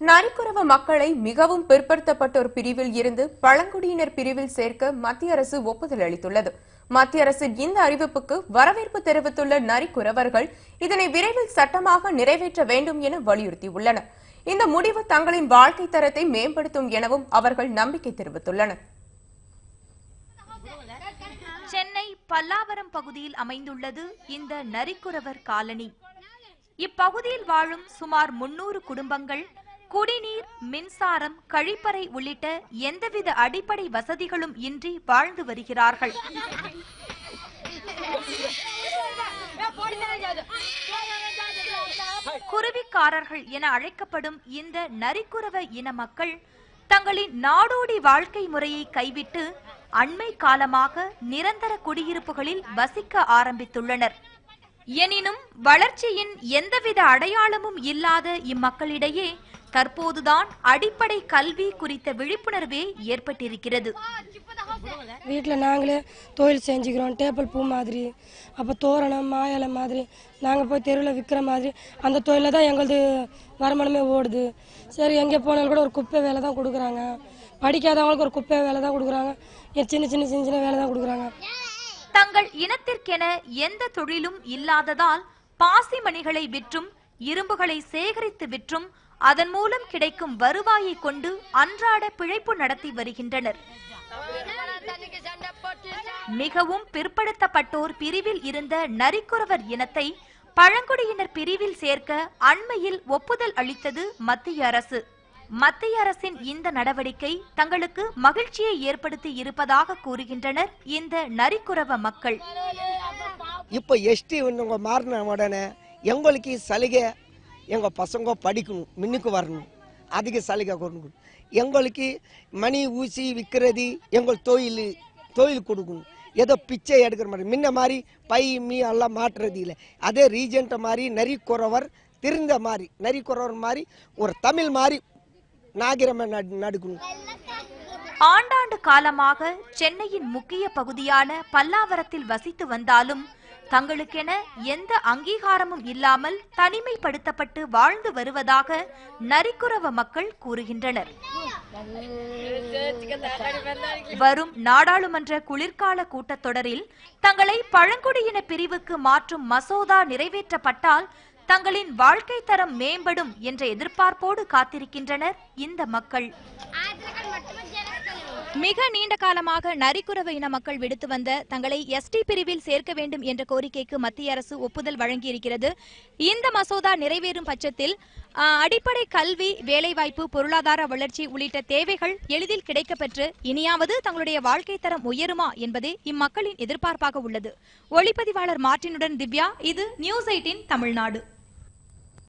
நரிக்குறவ மக்களை மிகவும் பிற்படுத்தப்பட்டோர் பிரிவில் இருந்து பழங்குடியினர் பிரிவில் சேர்க்க மத்திய அரசு ஒப்புதல் அளித்துள்ளது. மத்திய அரசின் இந்த அறிவிப்புக்கு வரவேற்பு தெரிவித்துள்ள நரிக்குறவர்கள் இதனை விரைவில் சட்டமாக நிறைவேற்ற வேண்டும் என வலியுறுத்தியுள்ளனர். இந்த முடிவு தங்களின் வாழ்க்கை தரத்தை மேம்படுத்தும் எனவும் அவர்கள் நம்பிக்கை தெரிவித்துள்ளனர். சென்னை பல்லாவரம் பகுதியில் அமைந்துள்ளது இந்த நரிக்குறவர் காலனி. இப்பகுதியில் வாழும் சுமார் 300 குடும்பங்கள் குடிநீர், மின்சாரம், கழிப்பறை உள்ளிட்ட எந்தவித அடிப்படை வசதிகளும் இன்றி வாழ்ந்து வருகிறார்கள். குருவிக்காரர்கள் என அழைக்கப்படும் இந்த நரிக்குறவ இன மக்கள் தங்களின் நாடோடி வாழ்க்கை முறையை கைவிட்டு அண்மை காலமாக நிரந்தர குடியிருப்புகளில் வசிக்க ஆரம்பித்துள்ளனர். எனினும் வளர்ச்சியின் எந்தவித அடையாளமும் இல்லாத இம்மக்களிடையே தற்போதுதான் அடிப்படை கல்வி குறித்த விழிப்புணர்வே ஏற்பட்டிருக்கிறது. வீட்டில் நாங்களே தொழில் செஞ்சுக்கிறோம். டேபிள் பூ மாதிரி, அப்போ தோரணம், மாயலை மாதிரி நாங்கள் போய் தெருவில் விற்கிற மாதிரி அந்த தொழிலில் தான் எங்களது வருமானமே ஓடுது. சரி, எங்கே போனாலும் கூட ஒரு குப்பை வேலை தான் கொடுக்குறாங்க. படிக்காதவங்களுக்கு ஒரு குப்பை வேலை தான் கொடுக்குறாங்க. சின்ன சின்ன சின்ன சின்ன வேலை தான் கொடுக்குறாங்க. தங்கள் இனத்திற்கென எந்த தொழிலும் இல்லாததால் பாசி மணிகளை விற்றும் இரும்புகளை சேகரித்து விற்றும் அதன் மூலம் கிடைக்கும் வருவாயை கொண்டு அன்றாட பிழைப்பு நடத்தி வருகின்றனர். மிகவும் பிற்படுத்தப்பட்டோர் பிரிவில் இருந்த நரிக்குறவர் இனத்தை பழங்குடியினர் பிரிவில் சேர்க்க அண்மையில் ஒப்புதல் அளித்தது மத்திய அரசு. மத்திய அரசின் இந்த நடவடிக்கை தங்களுக்கு மகிழ்ச்சியை ஏற்படுத்தி இருப்பதாக கூறுகின்றனர் இந்த நரிக்குறவ மக்கள். இப்போ எஸ்டி மாறின உடனே எங்களுக்கு சலுகை, எங்க பசங்க படிக்கணும், மின்னுக்கு வரணும், அதிக சலுகை கொடுக்கணும். எங்களுக்கு மணி ஊசி விற்கிறது, எங்கள் தொழில் கொடுக்கணும். ஏதோ பிச்சை எடுக்கிற மாதிரி முன்ன மாதிரி பை மீ எல்லாம் மாற்றுறது இல்லை. அதே ரீஜென்ட் மாதிரி நரிக்குறவர் திருந்த மாதிரி நரிக்குறவர் மாதிரி ஒரு தமிழ் மாதிரி நாகரிகமா நடக்கணும். ஆண்டாண்டு காலமாக சென்னையின் முக்கிய பகுதியான பல்லாவரத்தில் வசித்து வந்தாலும் தங்களுக்கென எந்த அங்கீகாரமும் இல்லாமல் தனிமைப்படுத்தப்பட்டு வாழ்ந்து வருவதாக நரிக்குறவ மக்கள் கூறுகின்றனர். வரும் நாடாளுமன்ற குளிர்கால கூட்டத்தொடரில் தங்களை பழங்குடியின பிரிவுக்கு மாற்றும் மசோதா நிறைவேற்றப்பட்டால் தங்களின் வாழ்க்கை தரம் மேம்படும் என்ற எதிர்பார்ப்போடு காத்திருக்கின்றனர் இந்த மக்கள். மிக நீண்ட காலமாக நரிக்குறவ இன மக்கள் விடுத்து வந்த தங்களை எஸ்டி பிரிவில் சேர்க்க வேண்டும் என்ற கோரிக்கைக்கு மத்திய அரசு ஒப்புதல் வழங்கியிருக்கிறது. இந்த மசோதா நிறைவேறும் பட்சத்தில் அடிப்படை கல்வி, வேலைவாய்ப்பு, பொருளாதார வளர்ச்சி உள்ளிட்ட தேவைகள் எளிதில் கிடைக்கப்பெற்று இனியாவது தங்களுடைய வாழ்க்கை தரம் உயருமா என்பதே இம்மக்களின் எதிர்பார்ப்பாக உள்ளது. ஒளிப்பதிவாளர் மார்ட்டினுடன் திவ்யா. இது நியூஸ் 18 தமிழ்நாடு.